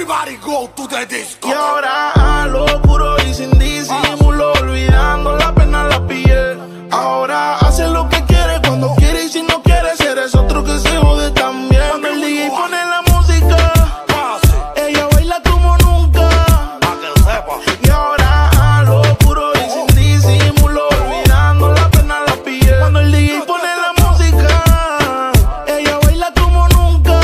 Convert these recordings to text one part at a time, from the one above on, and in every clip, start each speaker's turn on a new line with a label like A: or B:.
A: Everybody go to the disco.
B: Y ahora a lo puro y sin disimulo, olvidando la pena la piel. Ahora hace lo que quiere cuando quiere y si no quiere ser es otro que se jode también. Cuando el DJ pone la música, ella baila como nunca. Y ahora a lo puro y sin disimulo, olvidando la pena la piel. Cuando el DJ pone la música, ella baila como nunca.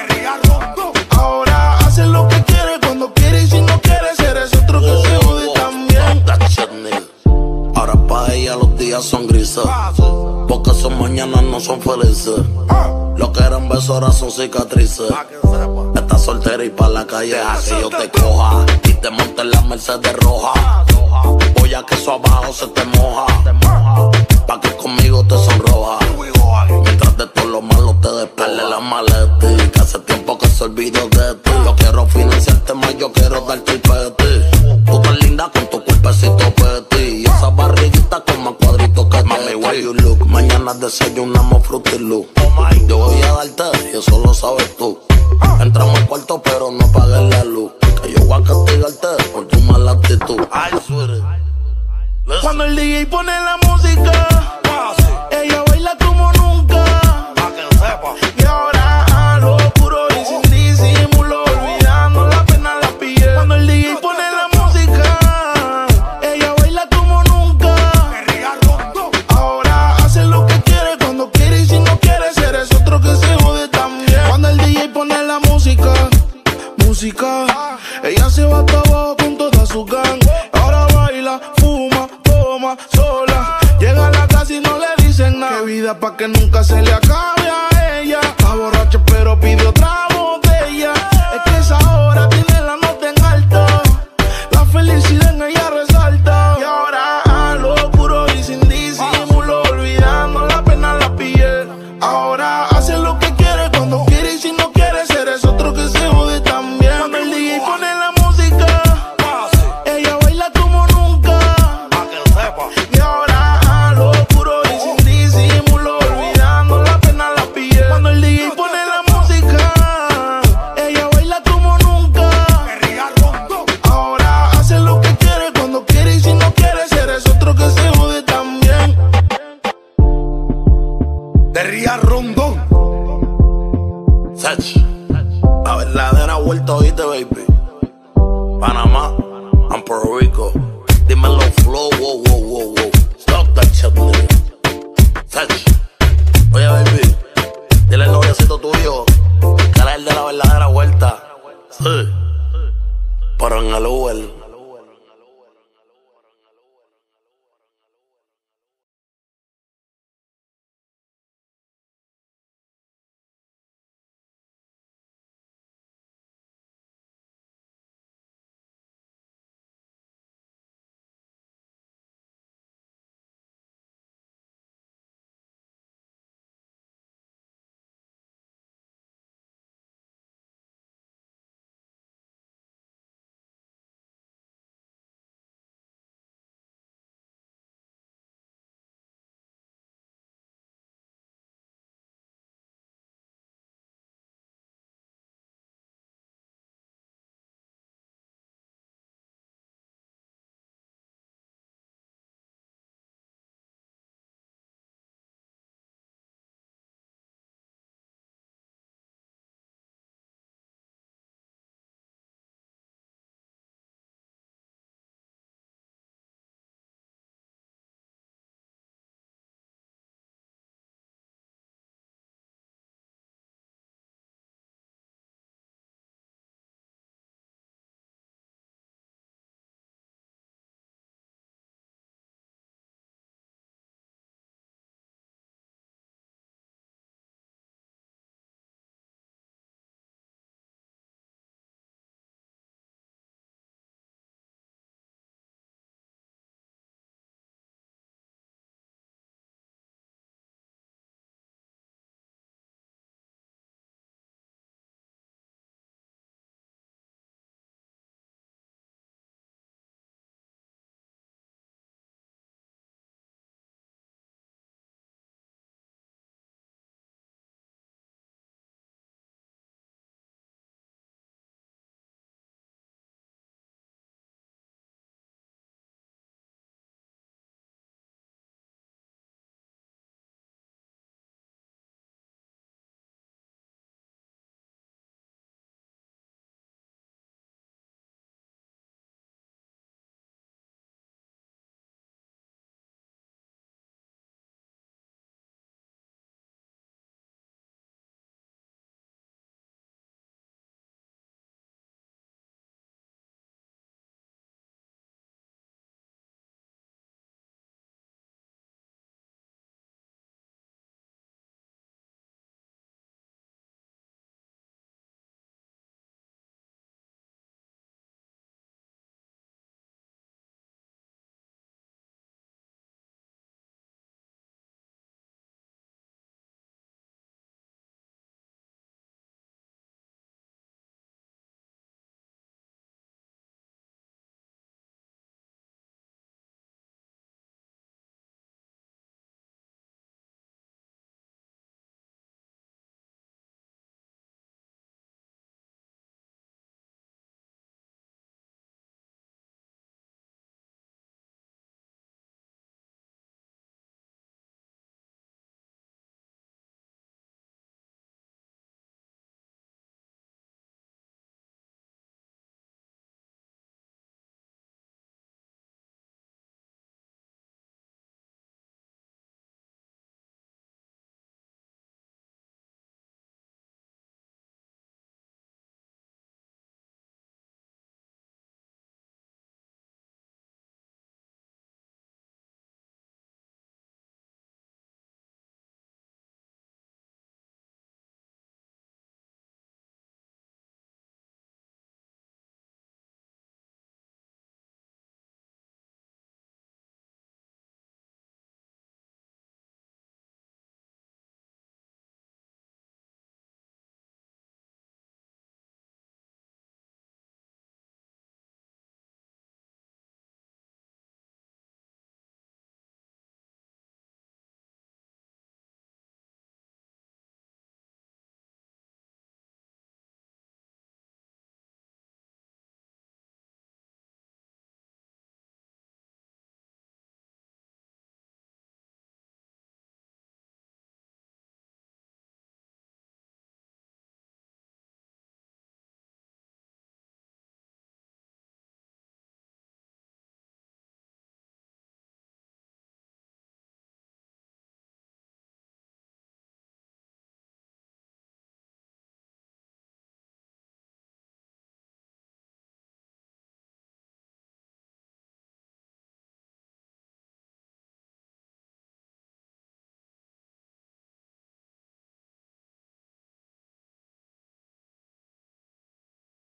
B: Ahora hace lo que quiere cuando quiere y si no quiere ser es otro que se jode también.
C: Ahora pa' ella los días son grises, porque son mañanas no son felices. Lo que eran besos ahora son cicatrices. Estás soltera y pa' la calle deja que yo te coja y te monte en la Mercedes roja. Voy a que eso abajo se te moja, pa' que conmigo te sonroja. Mientras de todo lo malo te despele la maleta, que hace tiempo que se olvidó de ti. Yo quiero financiarte más, yo quiero darte el peti. Tú tan linda con tu cuerpecito peti y esa barriguita con más cuadritos que mami, where you look. Mañana desayunamos Fruity Loop. Yo voy a darte y eso lo sabes tú. Entramos al cuarto pero no apagues la luz, que yo voy a castigarte por tu mala actitud. Ay, sweetie.
B: Cuando el DJ pone la música, ella baila como nunca. Y ahora a lo puro y sin disimulo, olvidando la pena la piel. Cuando el DJ pone la música, ella baila como nunca. Ahora hace lo que quiere cuando quiere y si no quiere ser es otro que se jode también. Cuando el DJ pone la música, ella se va hasta abajo con toda su gang. Ahora baila, fuma, toma, sola. Llega a la casa y no le dicen nada. Qué vida pa' que nunca se le acabe a ella. Está borracha pero pide otra botella. Es que esa hora tiene la nota en alto. La felicidad en ella resalta. Y ahora a lo puro y sin disimulo, olvidando la pena la piel. Ahora hace lo que quiere cuando quiere y si no quiere ser es otro que se jode también. Cuando el DJ pone la música, ella baila como nunca. Y ahora a lo puro y sin disimulo, olvidando la pena la piel. Cuando el DJ pone la música, ella baila como nunca. Ahora hace lo que quiere cuando quiere y si no quiere ser es otro que se jode también.
A: De Ría Rondón.
C: Sech, la verdadera vuelta, oíste, baby. Panamá, and Puerto Rico. Dímelo, flow, wow, wow, wow, wow. Stop that shit, nigga. Sech.